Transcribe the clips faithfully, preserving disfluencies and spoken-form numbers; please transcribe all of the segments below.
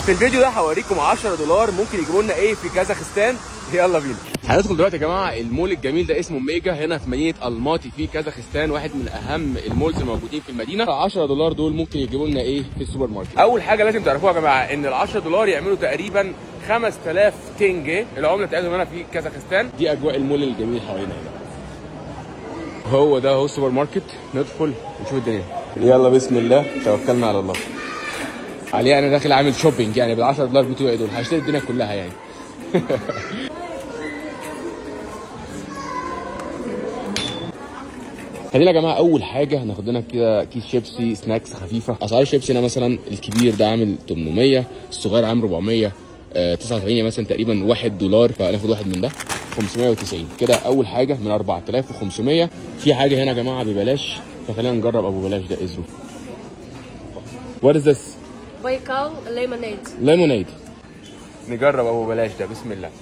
في الفيديو ده هوريكم عشرة دولار ممكن يجيبوا لنا ايه في كازاخستان. يلا بينا. هندخل دلوقتي يا جماعه المول الجميل ده اسمه ميجا هنا في مدينه الماتي في كازاخستان، واحد من اهم المولز الموجودين في المدينه. عشرة دولار دول ممكن يجيبوا لنا ايه في السوبر ماركت. اول حاجه لازم تعرفوها يا جماعه ان ال عشرة دولار يعملوا تقريبا خمسة آلاف تنجه العمله بتاعتهم هنا في كازاخستان. دي اجواء المول الجميل حوالينا هنا. هو ده هو السوبر ماركت، ندخل نشوف الدنيا. يلا بسم الله توكلنا على الله. عليه انا داخل عامل شوبينج يعني بال عشرة دولار بتوعي دول هشتري الدنيا كلها يعني. خلينا يا جماعه اول حاجه هناخد لنا كده كيس شيبسي سناكس خفيفه. اسعار الشيبسي هنا مثلا الكبير ده عامل تمنمية، الصغير عامل أربعمية تسعة وسبعين مثلا تقريبا واحد دولار، فهناخد واحد من ده خمسمية وتسعين كده. اول حاجه من أربعة آلاف وخمسمية. في حاجه هنا يا جماعه ببلاش، فخلينا نجرب ابو بلاش ده. ازرو وات از ذس؟ بايكال ليمونيد. ليمونيد. نجرب ابو بلاش ده. بسم الله.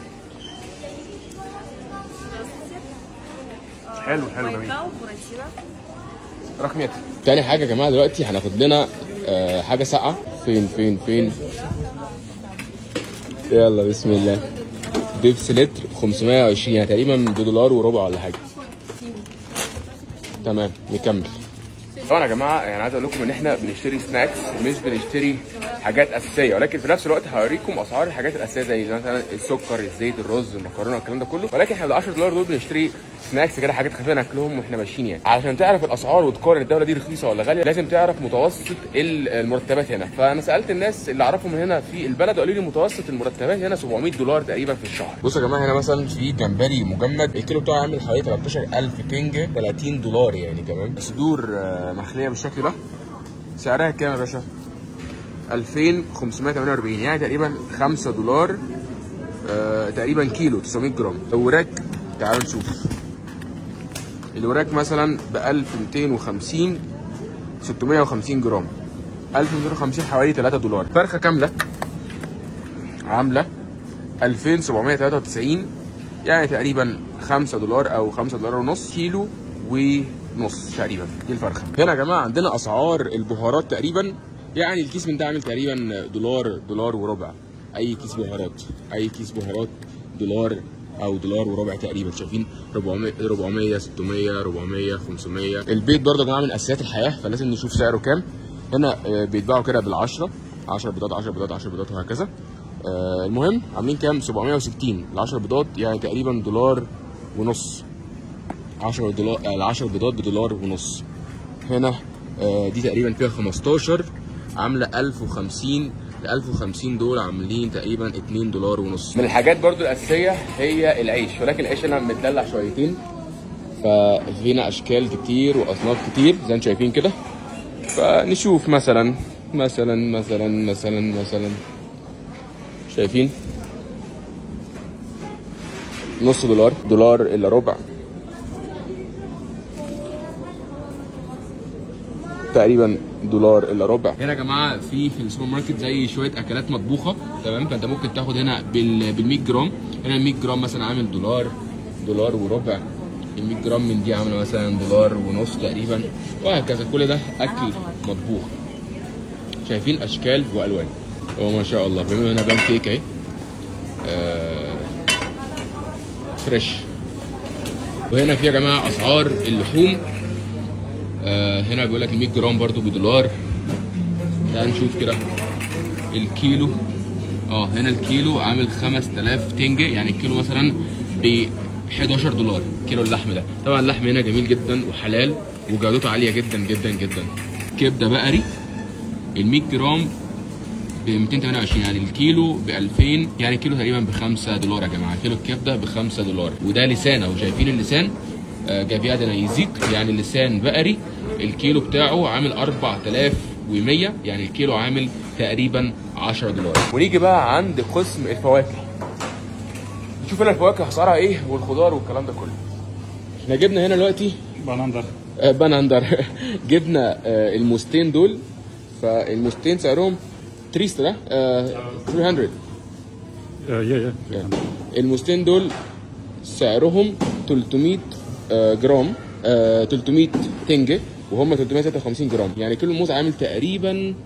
حلو حلو جميل. رقميتي. تاني حاجه يا جماعه دلوقتي هناخد لنا آه حاجه ساقعه. فين فين فين يلا بسم الله. بيبسي لتر خمسمية وعشرين يعني تقريبا بدولار وربع ولا حاجه. تمام نكمل. طبعا يا جماعه يعني عايز اقول لكم ان احنا بنشتري سناكس مش بنشتري حاجات اساسيه، ولكن في نفس الوقت هوريكم اسعار الحاجات الاساسيه زي مثلا السكر، الزيت، الرز، المكرونه، الكلام ده كله. ولكن احنا بال عشرة دولار دول بنشتري سناكس كده، حاجات خفيفه ناكلهم واحنا ماشيين يعني. علشان تعرف الاسعار وتقارن الدوله دي رخيصه ولا غاليه لازم تعرف متوسط المرتبات هنا. فانا سالت الناس اللي اعرفهم هنا في البلد وقالوا لي متوسط المرتبات هنا سبعمية دولار تقريبا في الشهر. بصوا يا جماعه هنا مثلا في جمبري مجمد الكيلو بتاعه عامل حوالي تلتاشر ألف تنجه تلاتين دولار يعني. كمان صدور مخليه بالشكل ده سعرها كام يا باشا؟ ألفين وخمسمية وتمنية وأربعين يعني تقريبا خمسة دولار آه تقريبا كيلو تسعمية جرام. الوراك تعالوا نشوف. الوراك مثلا ب ألف ومتين وخمسين ستمية وخمسين جرام. ألف ومتين وخمسين حوالي تلاتة دولار. فرخه كامله عامله ألفين وسبعمية وتلاتة وتسعين يعني تقريبا خمسة دولار او خمسة دولار ونص كيلو ونص تقريبا. دي الفرخه. هنا يا جماعه عندنا اسعار البهارات تقريبا يعني الكيس من ده عامل تقريبا دولار دولار وربع. اي كيس بهارات اي كيس بهارات دولار او دولار وربع تقريبا. شايفين أربعمية أربعمية ستمية أربعمية خمسمية. البيض برضه يا جماعه من اساسيات الحياه فلازم نشوف سعره كام. هنا بيتباعوا كده بالعشرة، عشرة بيضات عشرة بيضات عشرة بيضات وهكذا. المهم عاملين كام؟ سبعمية وستين ال عشرة بيضات يعني تقريبا دولار ونص. عشرة دولار ال عشرة بيضات بدولار ونص. هنا دي تقريبا فيها خمستاشر عامله ألف وخمسين. ال ألف وخمسين دول عاملين تقريبا اتنين دولار ونص. من الحاجات برضو الاساسيه هي العيش، ولكن العيش هنا متدلع شويتين ففينا اشكال كتير واصناف كتير زي ما انتم شايفين كده. فنشوف مثلا مثلا مثلا مثلا مثلا شايفين نص دولار، دولار الا ربع تقريبا، دولار الا ربع. هنا يا جماعه في في السوبر ماركت زي شويه اكلات مطبوخه تمام، فانت ممكن تاخد هنا بال بال مية جرام. هنا ال مية جرام مثلا عامل دولار دولار وربع. ال مية جرام من دي عامله مثلا دولار ونص تقريبا وهكذا. كل ده اكل مطبوخ. شايفين اشكال والوان. هو ما شاء الله. بما هنا بان كيك اهي آه فريش. وهنا في يا جماعه اسعار اللحوم. آه هنا بيقول لك ال مية جرام برضو بدولار. تعال نشوف كده الكيلو. اه هنا الكيلو عامل خمسة آلاف تنجه يعني الكيلو مثلا ب حداشر دولار كيلو اللحم ده. طبعا اللحم هنا جميل جدا وحلال وجودته عاليه جدا جدا جدا. كبده بقري ال مية جرام ب ميتين وتمنية وعشرين يعني الكيلو ب ألفين يعني الكيلو تقريبا ب خمسة دولار يا جماعه. كيلو الكبده ب خمسة دولار. وده لسان اهو. شايفين اللسان جافيا دنايزيك يعني اللسان بقري الكيلو بتاعه عامل أربعة آلاف ومية يعني الكيلو عامل تقريبا عشرة دولار. ونيجي بقى عند قسم الفواكه. نشوف هنا الفواكه اسعارها ايه والخضار والكلام ده كله. احنا جبنا هنا دلوقتي باناندر آه باناندر جبنا آه الموستين دول. فالموستين سعرهم تريستا ده آه تلتمية. يا يا الموستين دول سعرهم تلتمية جرام آه تلتمية تنجه وهم تلتمية وستة وخمسين جرام يعني كيلو الموز عامل تقريبا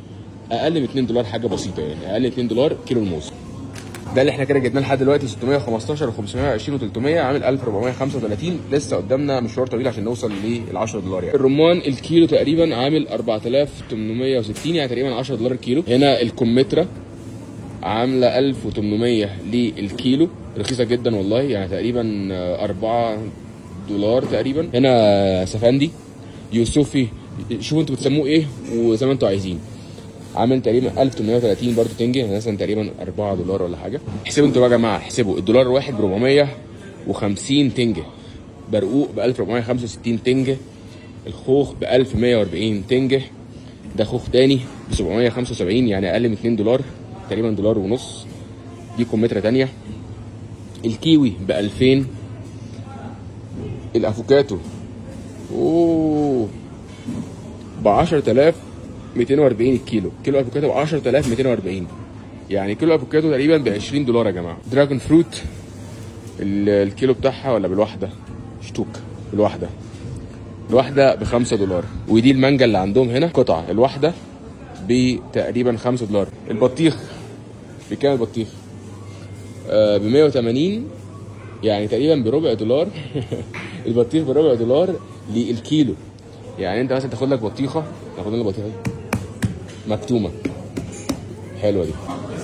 اقل من اتنين دولار، حاجه بسيطه يعني، اقل من اتنين دولار كيلو الموز. ده اللي احنا كده جبناه لحد دلوقتي ستمية وخمستاشر وخمسمية وعشرين وتلتمية، عامل ألف وأربعمية وخمسة وتلاتين. لسه قدامنا مشوار طويل عشان نوصل لل عشرة دولار يعني. الرمان الكيلو تقريبا عامل أربعة آلاف وتمنمية وستين، يعني تقريبا عشرة دولار الكيلو. هنا الكمثرى عامله ألف وتمنمية للكيلو، رخيصه جدا والله، يعني تقريبا أربعة دولار تقريبا. هنا سفندي يوسفي، شوفوا انتوا بتسموه ايه وزي ما انتوا عايزين، عامل تقريبا ألف وتمنمية وتلاتين برضه تنجه، يعني مثلا تقريبا أربعة دولار ولا حاجه. احسبوا انتوا بقى يا جماعه، احسبوا الدولار الواحد ب أربعمية وخمسين تنجه، برقوق ب ألف وأربعمية وخمسة وستين تنجه، الخوخ ب ألف ومية وأربعين تنجه، ده خوخ تاني ب سبعمية وخمسة وسبعين يعني اقل من اتنين دولار، تقريبا دولار ونص. دي كمثرى تانيه. الكيوي ب ألفين. الافوكاتو اوه ب عشرة آلاف وميتين وأربعين الكيلو، كيلو افوكاتو ب عشرة آلاف وميتين وأربعين، يعني كيلو افوكاتو تقريبا ب عشرين دولار يا جماعه. دراجون فروت الكيلو بتاعها ولا بالواحده؟ شتوك بالواحده، الواحده ب خمسة دولار. ودي المانجا اللي عندهم هنا قطعه، الواحده بتقريبا خمسة دولار. البطيخ بكام البطيخ؟ آه ب مية وتمانين، يعني تقريبا بربع دولار. البطيخ بربع دولار للكيلو، يعني انت مثلا تاخد لك بطيخه، تاخد لنا بطيخه مكتومه حلوه دي،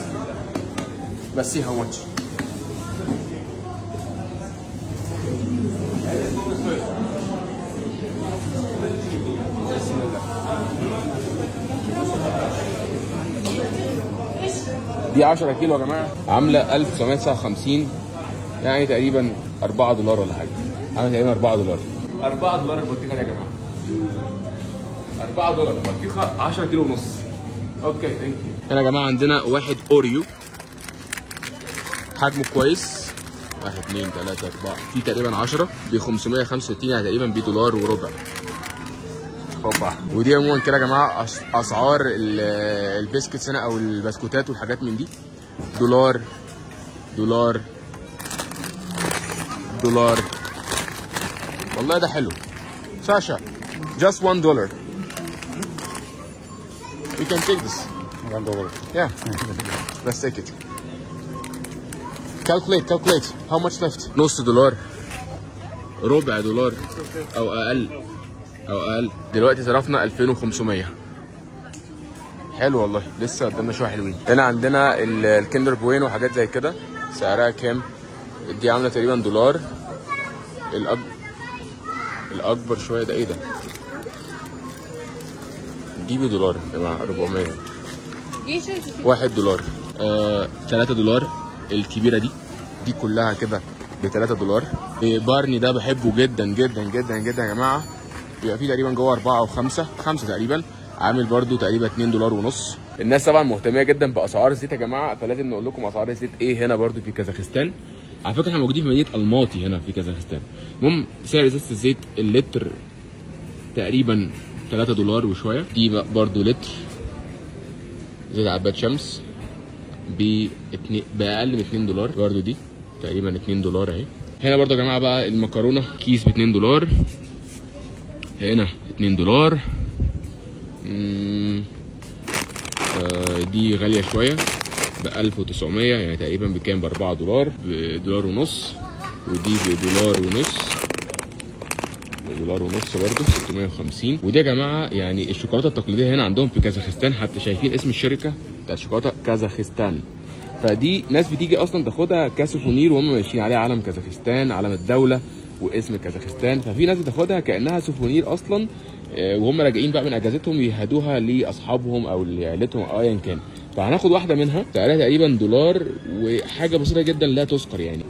بس سي هاو ماتش. دي عشرة كيلو يا جماعه، عامله ألف وتسعمية وتسعة وخمسين، يعني تقريبا أربعة دولار ولا حاجه، عامله تقريبا أربعة دولار. أربعة دولار البطيخه دي يا جماعه، أربعة دولار البطيخه، عشرة كيلو ونص. اوكي ثانك يو. هنا يا جماعه عندنا واحد اوريو حجمه كويس، واحد اتنين تلاته اربعه، في تقريبا عشرة ب خمسمية وخمسة وستين، يعني تقريبا بدولار وربع. اوبا. ودي عموما كده يا جماعه اسعار البسكتس هنا او البسكوتات والحاجات من دي. دولار دولار دولار، والله ده حلو. ساشا just one dollar. You can take this. One dollar. Yeah. Let's take it. Calculate calculate. How much left? نص دولار، ربع دولار او اقل او اقل. دلوقتي صرفنا ألفين وخمسمية. حلو والله، لسه قدامنا شويه حلوين. هنا عندنا الكندر بوين وحاجات زي كده، سعرها كام؟ دي عامله تقريبا دولار. الأكبر الأكبر شويه ده ايه ده؟ دي بدولار يا جماعه، أربعمية. واحد دولار، آه، تلاتة دولار الكبيره دي، دي كلها كده ب تلاتة دولار. بارني ده بحبه جدا جدا جدا جدا يا جماعه، بيبقى فيه تقريبا جوه أربعة أو خمسة، خمسة تقريبا، عامل برده تقريبا اتنين دولار ونص. الناس طبعا مهتميه جدا باسعار الزيت يا جماعه، فلازم نقول لكم اسعار الزيت ايه هنا برده في كازاخستان. على فكره احنا موجودين في مدينه الماطي هنا في كازاخستان. المهم سعر ازازه الزيت اللتر تقريبا تلاتة دولار وشويه. دي برده لتر زيت عباد شمس ب باقل من اتنين دولار برده، دي تقريبا اتنين دولار اهي. هنا برده يا جماعه بقى المكرونه كيس ب اتنين دولار، هنا اتنين دولار. امم آه دي غاليه شويه ب ألف وتسعمية، يعني تقريبا بكام؟ ب أربعة دولار، بدولار ونص. ودي بدولار ونص، بدولار ونص برضه ستمية وخمسين. ودي يا جماعه يعني الشوكولاته التقليديه هنا عندهم في كازاخستان، حتى شايفين اسم الشركه بتاعت الشوكولاته كازاخستان. فدي ناس بتيجي اصلا تاخدها كسوفونير وهم ماشيين عليها علم كازاخستان، علم الدوله واسم كازاخستان. ففي ناس بتاخدها كانها سوفونير اصلا، وهم راجعين بقى من اجازتهم يهدوها لاصحابهم او لعيلتهم او ايا كان. فهناخد واحده منها سعرها تقريبا دولار وحاجه بسيطه جدا لا تذكر يعني.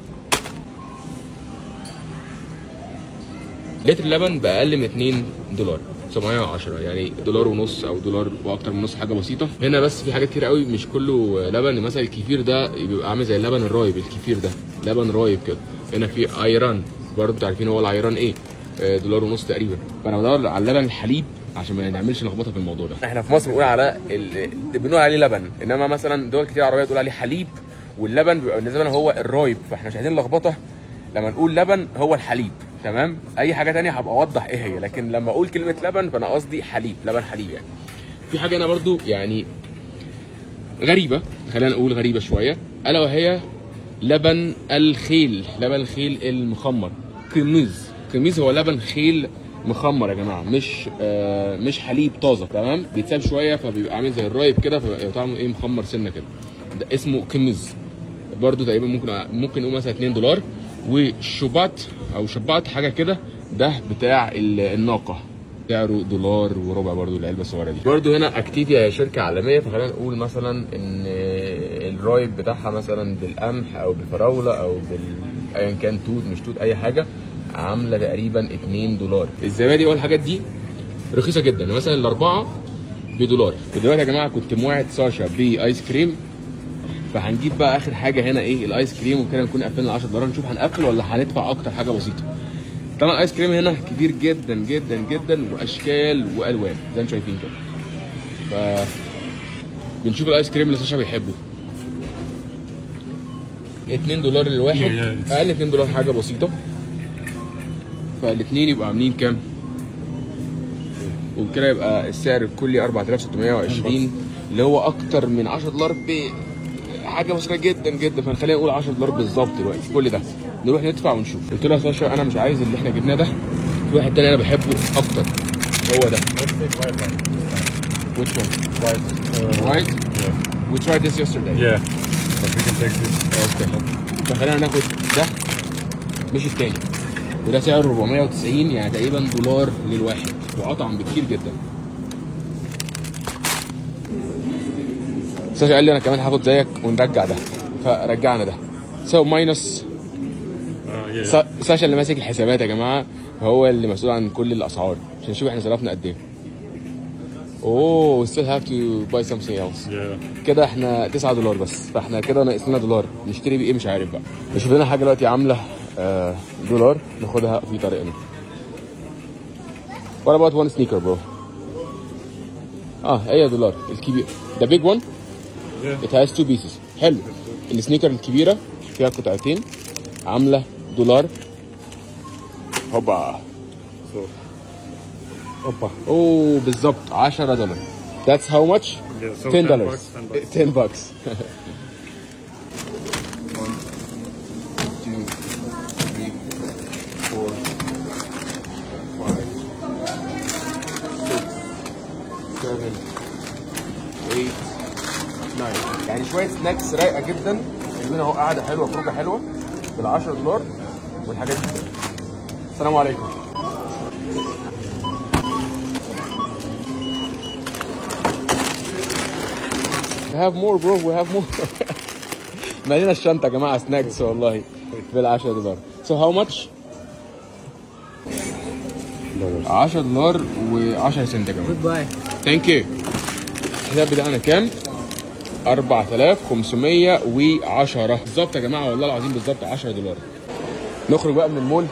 لتر لبن باقل من اتنين دولار، سبعمية وعشرة، يعني دولار ونص او دولار واكتر من نص، حاجه بسيطه. هنا بس في حاجات كتير قوي مش كله لبن، مثلا الكefir ده بيبقى عامل زي اللبن الرايب، الكefir ده لبن رايب كده. هنا في ايران برضه، انتوا عارفين هو الايران ايه، دولار ونص تقريبا. فانا بدور على اللبن الحليب عشان ما نعملش لخبطه في الموضوع ده. احنا في مصر بنقول على ال... بنقول عليه لبن، انما مثلا دول كتير عربيه تقول عليه حليب، واللبن بيبقى بالنسبه لنا هو الرايب، فاحنا مش عايزين لخبطه. لما نقول لبن هو الحليب، تمام؟ اي حاجه ثانيه هبقى اوضح ايه هي، لكن لما اقول كلمه لبن فانا قصدي حليب، لبن حليب يعني. في حاجه هنا برضو يعني غريبه، خلينا نقول غريبه شويه، الا وهي لبن الخيل. لبن الخيل المخمر، كريميز. كريميز هو لبن خيل مخمر يا جماعه، مش آه مش حليب طازه، تمام؟ بيتساب شويه فبيبقى عامل زي الرايب كده، فبيبقى طعمه ايه، مخمر سنه كده. ده اسمه كريميز، برضو تقريبا ممكن ممكن نقول مثلا اتنين دولار. وشوبات او شبات حاجه كده، ده بتاع الناقه، سعره دولار وربع برضو العلبه الصغيره دي. برضو هنا اكتيفيا هي شركه عالميه، فخلينا نقول مثلا ان الرايب بتاعها مثلا بالقمح او بالفراوله او بال ايا كان، توت مش توت اي حاجه، عامله تقريبا اتنين دولار. الزبادي والحاجات دي رخيصه جدا، مثلا الاربعه بدولار. ودلوقتي يا جماعه كنت موعد ساشا بايس كريم، فهنجيب بقى اخر حاجه هنا ايه، الايس كريم، وكده نكون قفلنا عشرة دولار. نشوف هنقفل ولا هندفع اكتر، حاجه بسيطه. طبعا الايس كريم هنا كبير جدا جدا جدا، واشكال والوان زي ما انتم شايفين كده. ف بنشوف الايس كريم اللي ساشا بيحبه. اتنين دولار للواحد، اقل اتنين دولار، حاجه بسيطه. فالاثنين يبقوا عاملين كام؟ وبكده يبقى السعر الكلي اربعة آلاف وستمية وعشرين، اللي هو اكتر من عشرة دولار بحاجه بسيطه جدا جدا. فخلينا نقول عشرة دولار بالظبط دلوقتي. كل ده نروح ندفع ونشوف. قلت له يا ساشا انا مش عايز اللي احنا جبناه ده، في واحد تاني انا بحبه اكتر، هو ده. Which one? White. Uh, White? Yeah. We tried this yesterday. Yeah. But we can take this. Okay. فخلينا ناخد ده مش التاني، وده سعره اربعمية وتسعين، يعني تقريبا دولار للواحد، واطعم بكتير جدا. ساشا قال لي انا كمان هاخد زيك ونرجع ده، فرجعنا ده. سو ماينس. ساشا اللي ماسك الحسابات يا جماعه، هو اللي مسؤول عن كل الاسعار، عشان نشوف احنا صرفنا قد ايه. اوه we still have to buy something else. Yeah. كده احنا تسعة دولار بس، فاحنا كده ناقص لنا دولار، نشتري بايه مش عارف بقى. نشوف لنا حاجه دلوقتي عامله آه دولار ناخدها في طريقنا. What about one sneaker bro؟ اه هي دولار الكبير، the big one. Yeah. it has two pieces. حلو. السنيكر الكبيره فيها قطعتين عامله دولار. هوبا. So. Opa. اوه بالظبط عشرة دولار. That's how much? Yeah, so ten ten dollars. bucks, ten bucks. ten bucks. one, two, three, four, five, six, seven, eight, nine. يعني شوية سناكس رايقة جدا، حلوين اهو، قاعدة حلوة، خروجة حلوة بال عشرة دولار والحاجات دي. السلام عليكم. We have more bro, we have more. مالينا الشنطة يا جماعة سناكس والله بال عشرة دولار. So how much؟ عشرة دولار و10 سنت يا جماعة. باي. ثانك يو. الحساب بتاعنا كام؟ اربعة آلاف وخمسمية وعشرة بالظبط يا جماعة، والله العظيم بالظبط عشرة دولار. نخرج بقى من المول.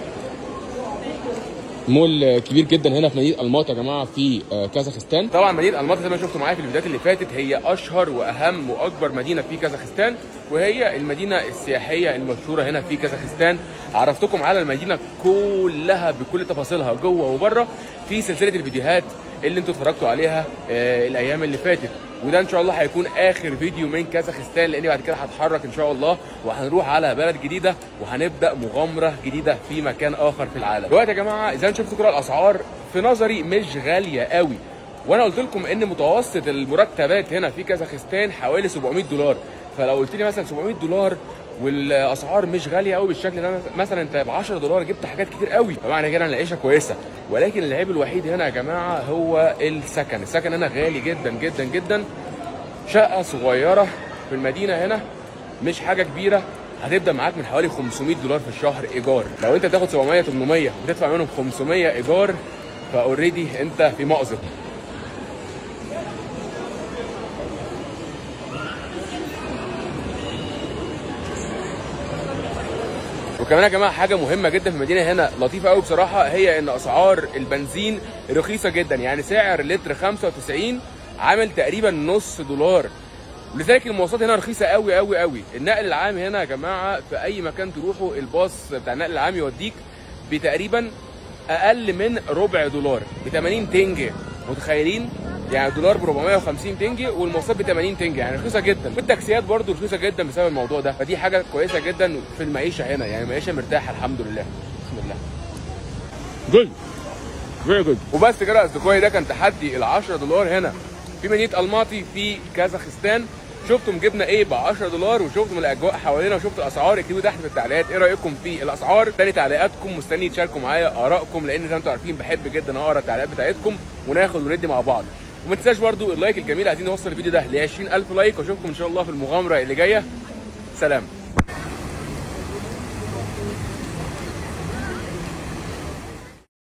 مول كبير جدا هنا في مدينه الماطا يا جماعه في كازاخستان. طبعا مدينه الماطا زي ما شفتوا معايا في الفيديوهات اللي فاتت هي اشهر واهم واكبر مدينه في كازاخستان، وهي المدينه السياحيه المشهوره هنا في كازاخستان. عرفتكم على المدينه كلها بكل تفاصيلها جوه وبره في سلسله الفيديوهات اللي انتوا اتفرجتوا عليها آه الايام اللي فاتت، وده ان شاء الله هيكون اخر فيديو من كازاخستان، لاني بعد كده هتحرك ان شاء الله وهنروح على بلد جديده وهنبدا مغامره جديده في مكان اخر في العالم. دلوقتي يا جماعه زي ما شفتوا كده الاسعار في نظري مش غاليه قوي، وانا قلت لكم ان متوسط المرتبات هنا في كازاخستان حوالي سبعمية دولار، فلو قلت لي مثلا سبعمية دولار والاسعار مش غاليه قوي بالشكل ده، مثلا انت ب عشرة دولار جبت حاجات كتير قوي، فمعنى كده ان العيشه كويسه. ولكن العيب الوحيد هنا يا جماعه هو السكن. السكن هنا غالي جدا جدا جدا. شقه صغيره في المدينه هنا مش حاجه كبيره، هتبدا معاك من حوالي خمسمية دولار في الشهر ايجار. لو انت تاخد سبعمية تمنمية وتدفع منهم خمسمية ايجار، فاوريدي انت في مأزق. وكمان يا جماعه حاجه مهمه جدا في المدينه هنا لطيفه قوي بصراحه، هي ان اسعار البنزين رخيصه جدا. يعني سعر لتر خمسة وتسعين عامل تقريبا نص دولار، ولذلك المواصلات هنا رخيصه قوي قوي قوي. النقل العام هنا يا جماعه في اي مكان تروحوا الباص بتاع النقل العام يوديك بتقريبا اقل من ربع دولار ب تمانين تنجه. متخيلين؟ يعني دولار ب أربعمية وخمسين تنجي والمواصلات ب تمانين تنجي، يعني رخيصه جدا. والتاكسيات برده رخيصه جدا بسبب الموضوع ده، فدي حاجه كويسه جدا في المعيشه هنا، يعني المعيشه مرتاحه الحمد لله. بسم الله. جود فيري جود. وبس كده يا اصدقائي، ده كان تحدي ال عشرة دولار هنا في مدينه الماطي في كازاخستان. شفتم جبنا ايه ب عشرة دولار، وشفتم الاجواء حوالينا، وشفت الاسعار. اكتبوا تحت في التعليقات ايه رايكم في الاسعار. تاني تعليقاتكم، مستني تشاركوا معايا ارائكم، لان زي ما انتم عارفين بحب جدا اقرا التعليقات بتاعتكم وناخد وندي مع بعض. وما تنساش برده اللايك الجميل، عايزين نوصل الفيديو ده ل عشرين ألف لايك، واشوفكم ان شاء الله في المغامره اللي جايه. سلام.